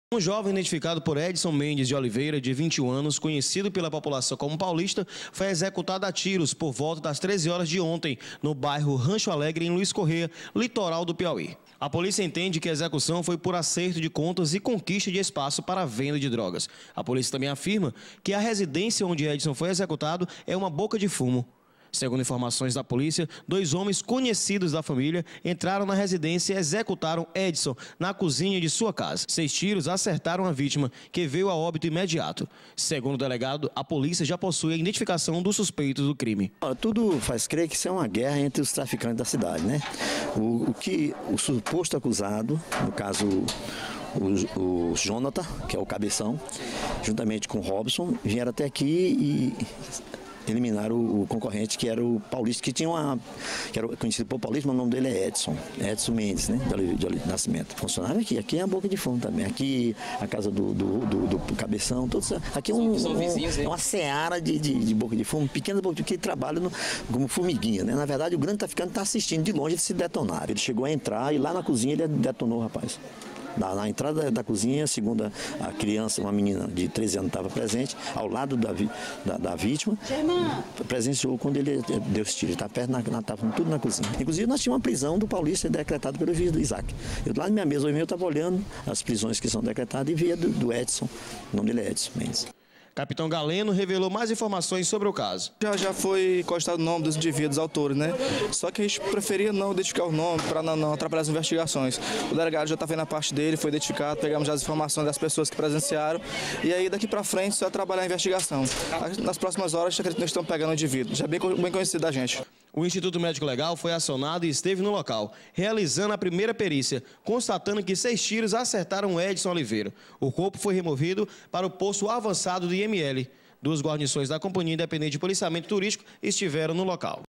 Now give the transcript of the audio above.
Um jovem identificado por Edson Mendes de Oliveira, de 21 anos, conhecido pela população como Paulista, foi executado a tiros por volta das 13 horas de ontem, no bairro Rancho Alegre, em Luiz Correia, litoral do Piauí. A polícia entende que a execução foi por acerto de contas e conquista de espaço para a venda de drogas. A polícia também afirma que a residência onde Edson foi executado é uma boca de fumo. Segundo informações da polícia, 2 homens conhecidos da família entraram na residência e executaram Edson na cozinha de sua casa. 6 tiros acertaram a vítima, que veio a óbito imediato. Segundo o delegado, a polícia já possui a identificação dos suspeitos do crime. Tudo faz crer que isso é uma guerra entre os traficantes da cidade, né? O suposto acusado, no caso o Jonathan, que é o cabeção, juntamente com o Robson, vieram até aqui e eliminaram o concorrente, que era o Paulista, que era conhecido por Paulista, mas o nome dele é Edson Mendes, né, de Nascimento. Funcionário aqui é a boca de fumo também, aqui a casa do Cabeção, todos, aqui é uma seara de boca de fumo, pequenas bocas de fumo que trabalham como formiguinha, né? Na verdade, o grande traficante está assistindo de longe, eles se detonaram. Ele chegou a entrar e lá na cozinha ele detonou o rapaz. Na entrada da cozinha, segundo a criança, uma menina de 13 anos estava presente, ao lado da vítima, presenciou quando ele deu esse tiro. Estava perto, estava tudo na cozinha. Inclusive, nós tínhamos uma prisão do Paulista decretada pelo juiz do Isaac. Eu lá na minha mesa, hoje eu estava olhando as prisões que são decretadas e via do Edson, o nome dele é Edson Mendes. Capitão Galeno revelou mais informações sobre o caso. Já foi constado o nome dos indivíduos autores, né? Só que a gente preferia não identificar o nome para não atrapalhar as investigações. O delegado já está vendo a parte dele, foi identificado, pegamos já as informações das pessoas que presenciaram e aí daqui para frente só é trabalhar a investigação. Nas próximas horas, acredito que nós estamos pegando o indivíduo, já bem conhecido da gente. O Instituto Médico Legal foi acionado e esteve no local, realizando a primeira perícia, constatando que 6 tiros acertaram Edson Oliveira. O corpo foi removido para o posto avançado do IML. 2 guarnições da Companhia Independente de Policiamento Turístico estiveram no local.